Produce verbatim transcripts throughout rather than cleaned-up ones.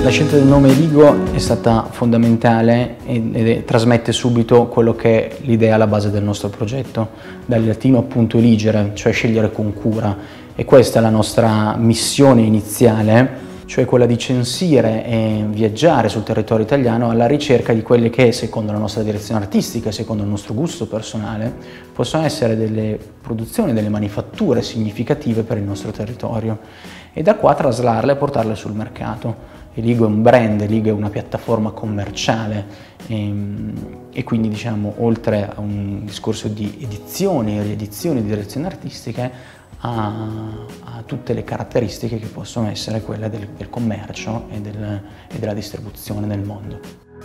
La scelta del nome Eligo è stata fondamentale e trasmette subito quello che è l'idea alla base del nostro progetto, dal latino appunto eligere, cioè scegliere con cura, e questa è la nostra missione iniziale, cioè quella di censire e viaggiare sul territorio italiano alla ricerca di quelle che, secondo la nostra direzione artistica e secondo il nostro gusto personale, possono essere delle produzioni, delle manifatture significative per il nostro territorio, e da qua traslarle e portarle sul mercato. Eligo è un brand, Eligo è una piattaforma commerciale e, e quindi, diciamo, oltre a un discorso di edizioni e riedizioni di direzioni artistiche, ha, ha tutte le caratteristiche che possono essere quelle del, del commercio e, del, e della distribuzione nel mondo.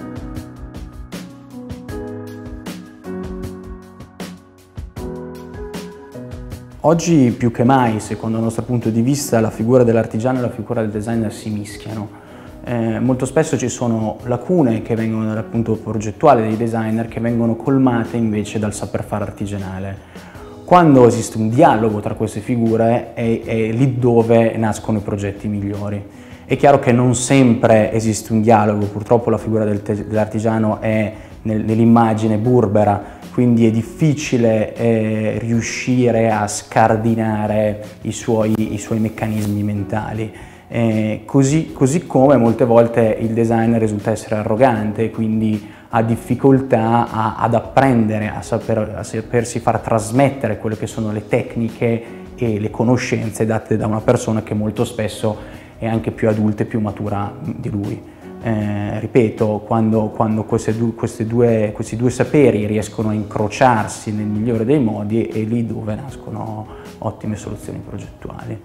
Oggi più che mai, secondo il nostro punto di vista, la figura dell'artigiano e la figura del designer si mischiano. Eh, molto spesso ci sono lacune che vengono dall'appunto progettuale dei designer che vengono colmate invece dal saper fare artigianale. Quando esiste un dialogo tra queste figure è, è lì dove nascono i progetti migliori. È chiaro che non sempre esiste un dialogo, purtroppo la figura del dell'artigiano è nel, nell'immagine burbera, quindi è difficile eh, riuscire a scardinare i suoi, i suoi meccanismi mentali. Eh, così, così come molte volte il designer risulta essere arrogante, quindi ha difficoltà a, ad apprendere, a, saper, a sapersi far trasmettere quelle che sono le tecniche e le conoscenze date da una persona che molto spesso è anche più adulta e più matura di lui. Eh, ripeto, quando, quando queste due, queste due, questi due saperi riescono a incrociarsi nel migliore dei modi, è lì dove nascono ottime soluzioni progettuali.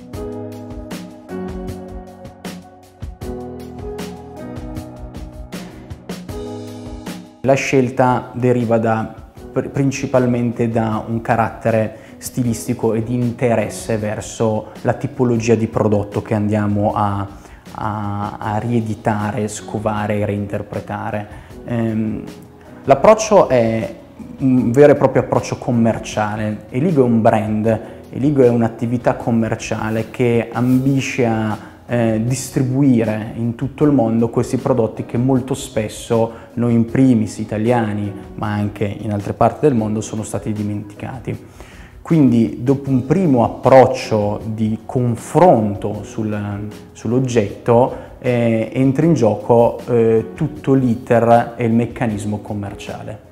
La scelta deriva da, principalmente da un carattere stilistico e di interesse verso la tipologia di prodotto che andiamo a, a, a rieditare, scovare e reinterpretare. Ehm, l'approccio è un vero e proprio approccio commerciale. Eligo è un brand, Eligo è un'attività commerciale che ambisce a Eh, distribuire in tutto il mondo questi prodotti che molto spesso noi in primis italiani, ma anche in altre parti del mondo, sono stati dimenticati. Quindi, dopo un primo approccio di confronto sul, sull'oggetto, eh, entra in gioco eh, tutto l'iter e il meccanismo commerciale.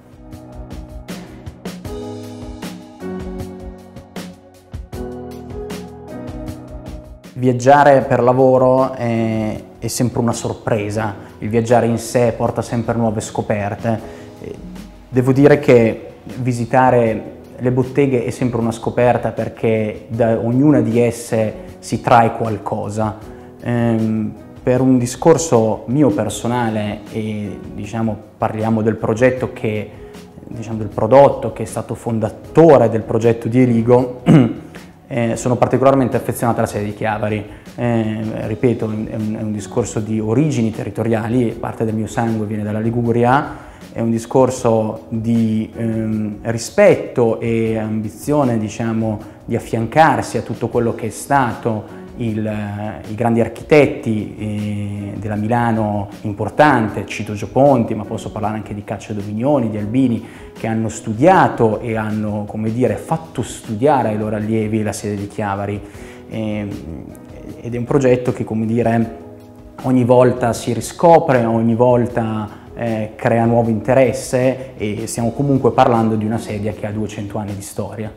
Viaggiare per lavoro è, è sempre una sorpresa, il viaggiare in sé porta sempre nuove scoperte. Devo dire che visitare le botteghe è sempre una scoperta perché da ognuna di esse si trae qualcosa. Ehm, per un discorso mio personale, e diciamo parliamo del progetto che, diciamo del prodotto che è stato fondatore del progetto di Eligo, Eh, sono particolarmente affezionato alla sede di Chiavari. Eh, ripeto, è un, è un discorso di origini territoriali, parte del mio sangue viene dalla Liguria, è un discorso di ehm, rispetto e ambizione, diciamo, di affiancarsi a tutto quello che è stato il, eh, i grandi architetti eh, della Milano importante, cito Gio Ponti, ma posso parlare anche di Caccio Domignoni, di Albini, che hanno studiato e hanno, come dire, fatto studiare ai loro allievi la sede di Chiavari. Eh, ed è un progetto che, come dire, ogni volta si riscopre, ogni volta eh, crea nuovo interesse, e stiamo comunque parlando di una sede che ha duecento anni di storia.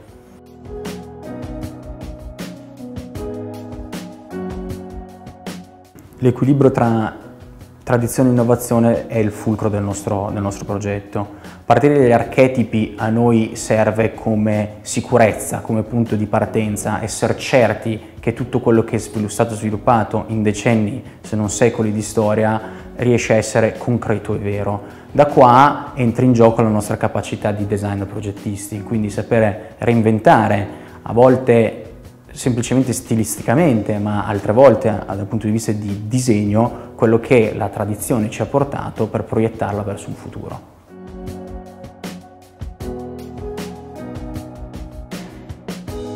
L'equilibrio tra tradizione e innovazione è il fulcro del nostro, del nostro progetto. A partire dagli archetipi a noi serve come sicurezza, come punto di partenza, essere certi che tutto quello che è stato sviluppato in decenni, se non secoli di storia, riesce a essere concreto e vero. Da qua entra in gioco la nostra capacità di designer progettisti, quindi sapere reinventare, a volte semplicemente stilisticamente, ma altre volte dal punto di vista di disegno, quello che la tradizione ci ha portato per proiettarla verso un futuro.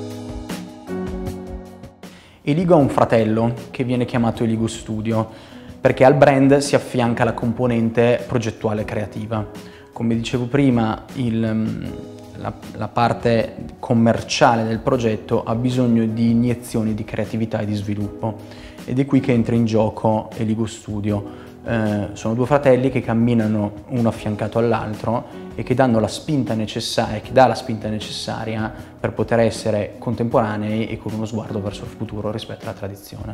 Eligo ha un fratello che viene chiamato Eligo Studio. perché al brand si affianca la componente progettuale creativa. Come dicevo prima, il, la, la parte commerciale del progetto ha bisogno di iniezioni di creatività e di sviluppo, ed è qui che entra in gioco Eligo Studio. Eh, sono due fratelli che camminano uno affiancato all'altro e che danno la spinta necessaria, che dà la spinta necessaria per poter essere contemporanei e con uno sguardo verso il futuro rispetto alla tradizione.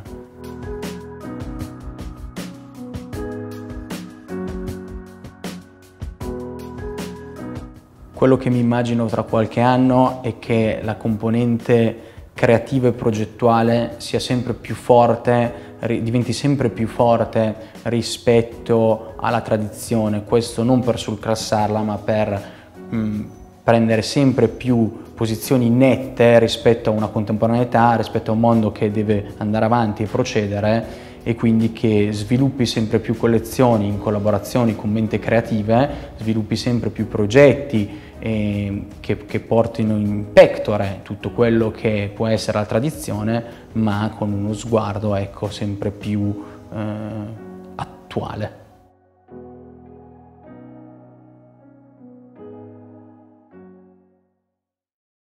Quello che mi immagino tra qualche anno è che la componente creativa e progettuale sia sempre più forte, diventi sempre più forte rispetto alla tradizione. Questo non per surclassarla, ma per mh, prendere sempre più posizioni nette rispetto a una contemporaneità, rispetto a un mondo che deve andare avanti e procedere, e quindi che sviluppi sempre più collezioni in collaborazioni con mente creative, sviluppi sempre più progetti eh, che, che portino in pectore tutto quello che può essere la tradizione, ma con uno sguardo, ecco, sempre più eh, attuale.